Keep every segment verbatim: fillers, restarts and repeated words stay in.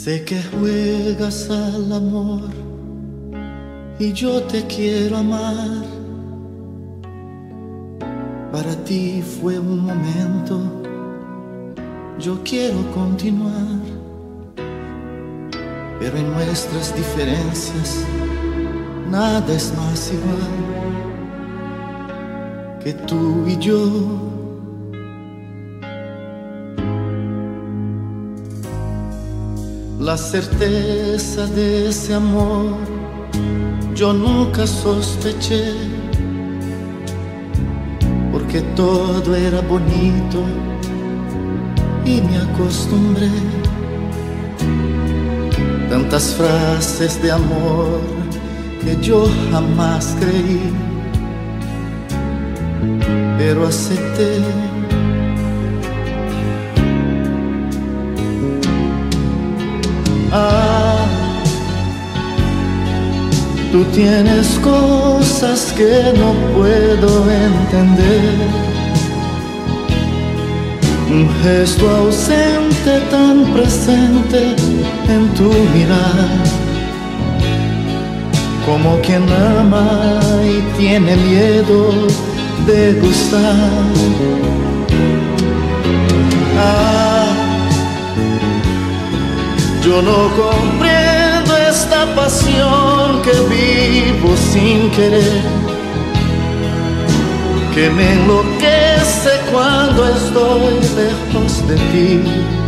Sé que juegas al amor y yo te quiero amar. Para ti fue un momento, yo quiero continuar. Pero en nuestras diferencias nada es más igual que tú y yo. La certeza de ese amor yo nunca sospeché, porque todo era bonito y me acostumbré. Tantas frases de amor que yo jamás creí, pero acepté. Ah, tú tienes cosas que no puedo entender. Un gesto ausente tan presente en tu mirar, como quien ama y tiene miedo de gustar. Ah, yo no comprendo esta pasión que vivo sin querer, que me enloquece cuando estoy lejos de ti.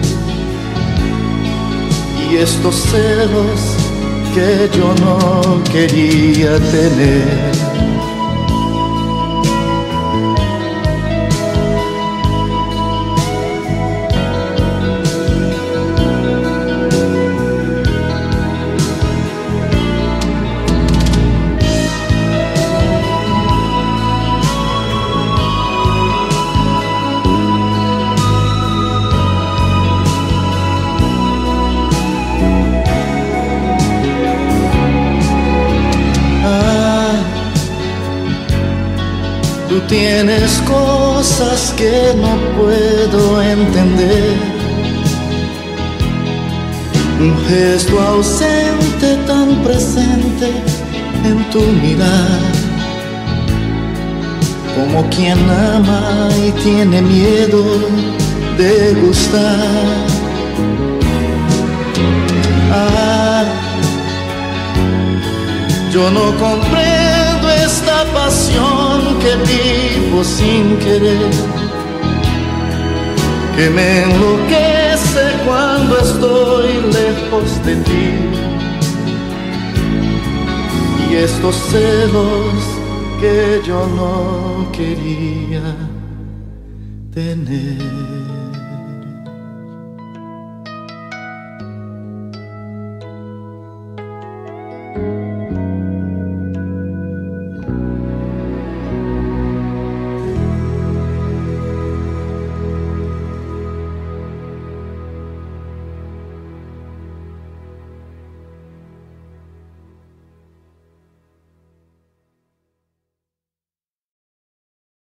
Y estos celos que yo no quería tener. Tú tienes cosas que no puedo entender. Un gesto ausente tan presente en tu mirar, como quien ama y tiene miedo de gustar. Ah, yo no comprendo esta pasión que vivo sin querer, que me enloquece cuando estoy lejos de ti. Y estos celos que yo no quería tener.